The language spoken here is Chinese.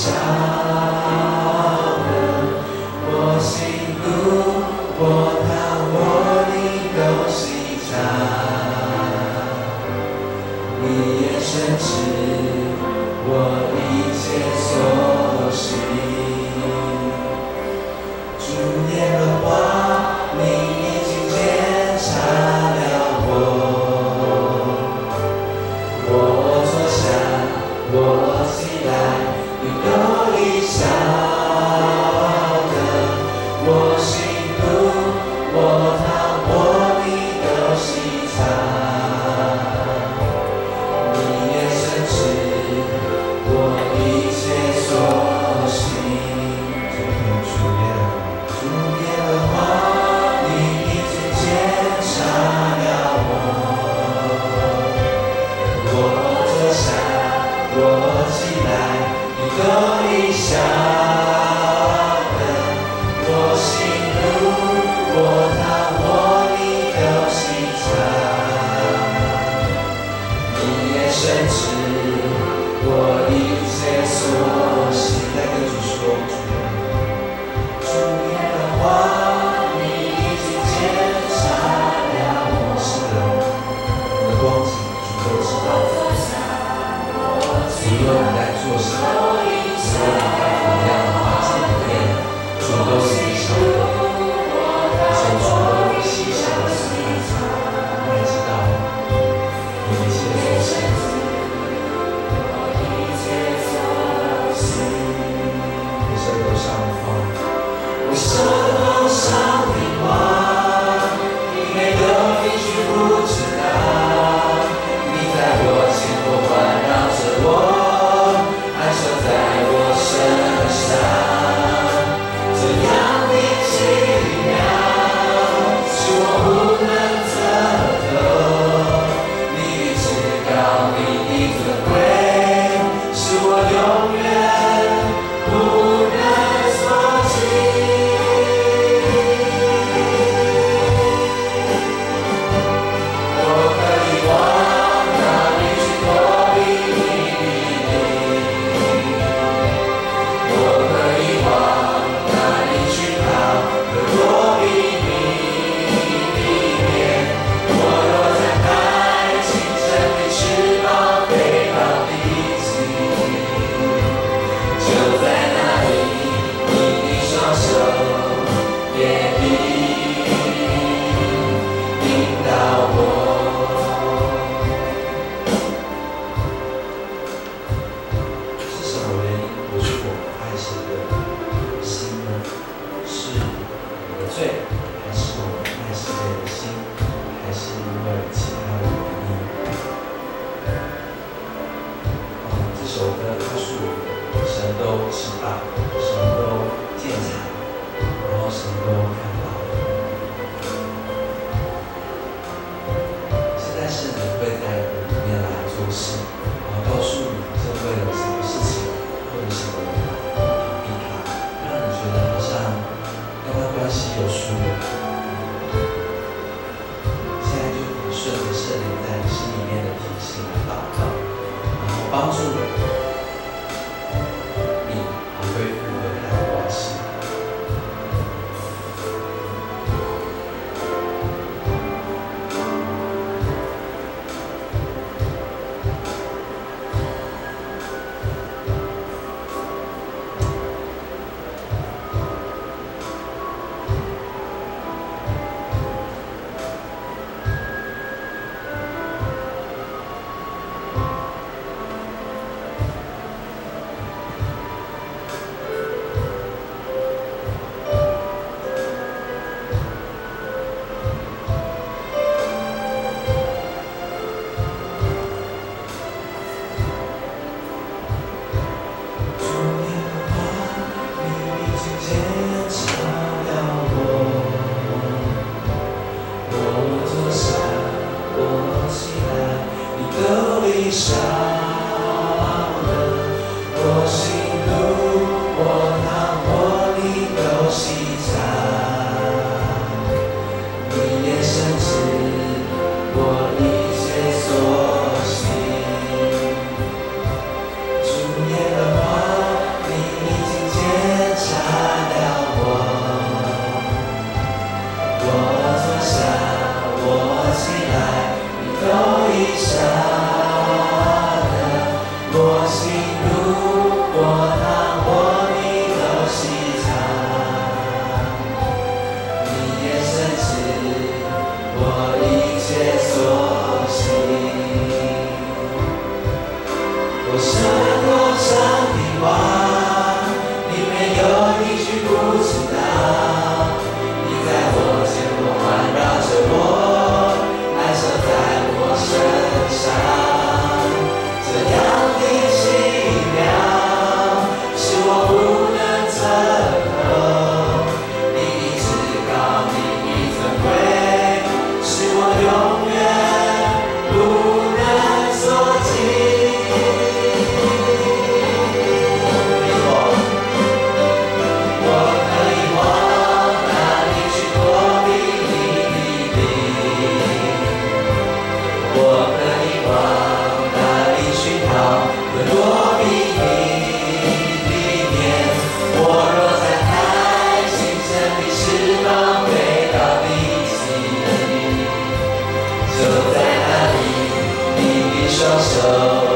我心路，我躺，我你都细察，你眼深知我一切所行。主耶和华，你已经检查了我坐下，我起来，你都已晓得。我心路，我躺，我你都细察，你也深知我一切所行。主耶和华，你已经检查了我坐下，我起来，你都已晓得。我心路，我躺，我你都细察，你也深知我一切所行。再跟主说，主耶和华，你已经检查了我。是的，我的光景主都知道。无论你在做什么，无论你在什么样的环境里面，主都已经晓得，而且主都细细的他也知道你一切所行。我舌头上的话，我舌头上的话，你没有一句不知道，你在我前后环绕着我。安守在我身上，这样的奇妙，是我不能测透。你的至高，你的尊贵，是我永远不能所及。我可以往哪里去躲避你的灵？我可以往哪里去跑，可躲避你的面？我若展开清晨的翅膀，飞到地极，就在那里，你的双手也必引导我。是什么原因不是我爱神的心呢？是我的罪，还是我爱世界的心，还是因为其他的原因？这首歌告诉我们，神都知道，神都鉴察，然后神都看到。现在是你会在你里面来做事，然后告诉你是为了什么事情，或者什么逃避它，让你觉得好像跟他关系有疏远。现在就可以顺着圣灵在你心里面的提醒来祷告，然后帮助你恢复和他的关系。 双手。